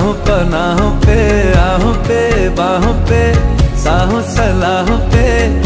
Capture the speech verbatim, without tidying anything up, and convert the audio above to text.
राहों पनाहों पे, आहों पे बाहों पे, साहों सलाहों पे